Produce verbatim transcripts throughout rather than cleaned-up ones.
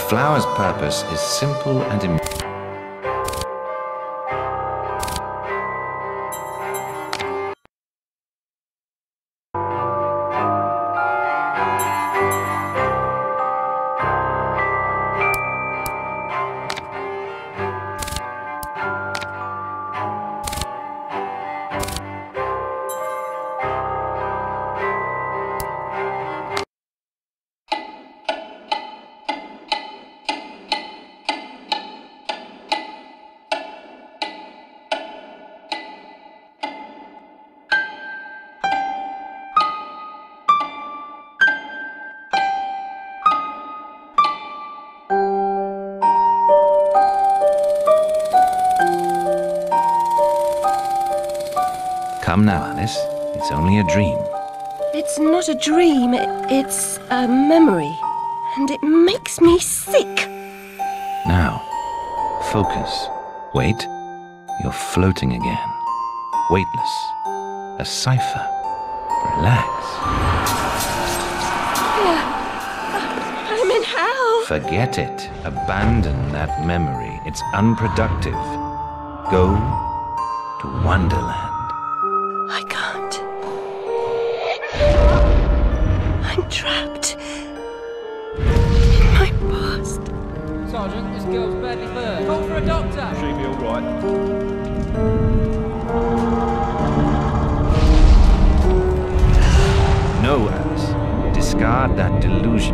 flower's purpose is simple and immediate. Come now, Alice. It's only a dream. It's not a dream, it's a memory. And it makes me sick. Now, focus. Wait. You're floating again. Weightless. A cipher. Relax. I'm in hell. Forget it. Abandon that memory. It's unproductive. Go to Wonderland. I can't. I'm trapped in my past. Sergeant, this girl's badly burned. Call for a doctor. She'll be all right. No, Alice. Discard that delusion.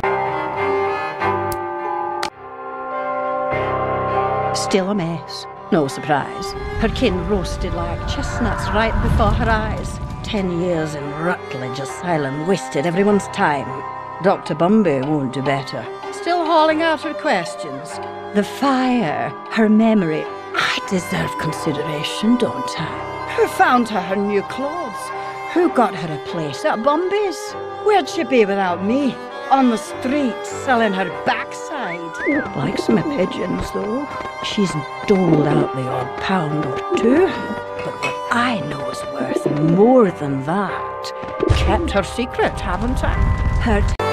Still a mess. No surprise. Her kin roasted like chestnuts right before her eyes. Ten years in Rutledge Asylum wasted everyone's time. Doctor Bumby won't do better. Still hauling out her questions. The fire, her memory. I deserve consideration, don't I? Who found her her new clothes? Who got her a place at Bumby's? Where'd she be without me? On the street, selling her backside. Likes my pigeons, though. She's doled out the odd pound or two. But what I know is worth more than that. Kept her secret, haven't I? Her